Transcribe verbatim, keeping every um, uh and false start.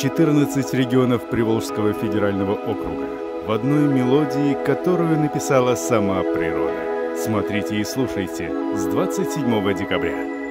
четырнадцать регионов Приволжского федерального округа в одной мелодии, которую написала сама природа. Смотрите и слушайте с двадцать седьмого декабря.